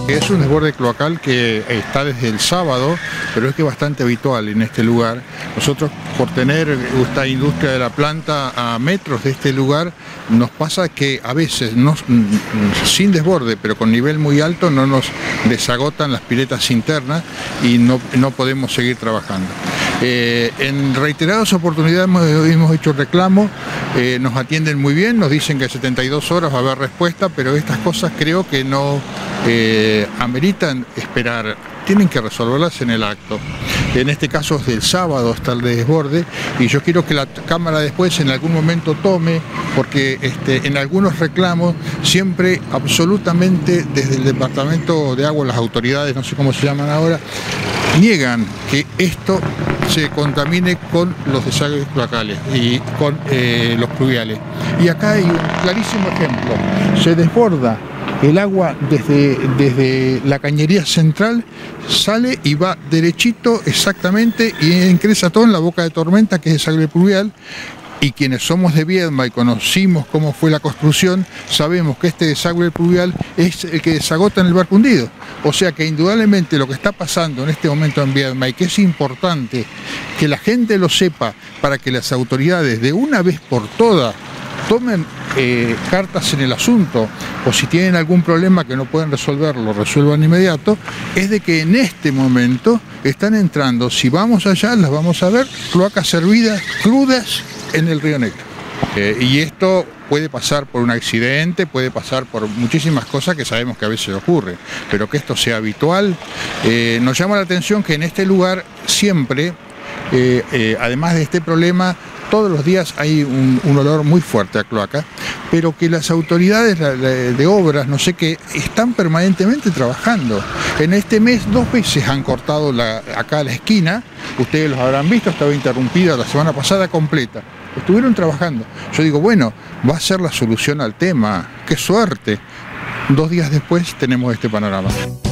Es un desborde cloacal que está desde el sábado, pero es que es bastante habitual en este lugar. Nosotros, por tener esta industria de la planta a metros de este lugar, nos pasa que a veces, sin desborde, pero con nivel muy alto, no nos desagotan las piletas internas y no podemos seguir trabajando. En reiteradas oportunidades hemos hecho reclamo, nos atienden muy bien, nos dicen que en 72 horas va a haber respuesta, pero estas cosas creo que no ameritan esperar, tienen que resolverlas en el acto. En este caso es del sábado está el desborde y yo quiero que la Cámara después en algún momento tome, porque en algunos reclamos siempre absolutamente desde el Departamento de Agua, las autoridades, no sé cómo se llaman ahora, niegan que esto se contamine con los desagües cloacales y con los pluviales. Y acá hay un clarísimo ejemplo, se desborda el agua desde la cañería central, sale y va derechito exactamente y ingresa todo en la boca de tormenta, que es desagüe pluvial. Y quienes somos de Viedma y conocimos cómo fue la construcción, sabemos que este desagüe pluvial es el que desagota en el barco hundido. O sea que indudablemente lo que está pasando en este momento en Viedma, y que es importante que la gente lo sepa para que las autoridades de una vez por todas tomen cartas en el asunto, o si tienen algún problema que no pueden resolver, lo resuelvan inmediato, es de que en este momento están entrando, si vamos allá, las vamos a ver, cloacas servidas, crudas, en el Río Negro. Y esto puede pasar por un accidente, puede pasar por muchísimas cosas que sabemos que a veces ocurren, pero que esto sea habitual. Nos llama la atención que en este lugar siempre, además de este problema, todos los días hay un olor muy fuerte a cloaca, pero que las autoridades de obras, no sé qué, están permanentemente trabajando. En este mes 2 veces han cortado acá la esquina, ustedes los habrán visto, estaba interrumpida la semana pasada completa. Estuvieron trabajando. Yo digo, bueno, va a ser la solución al tema. ¡Qué suerte! 2 días después tenemos este panorama.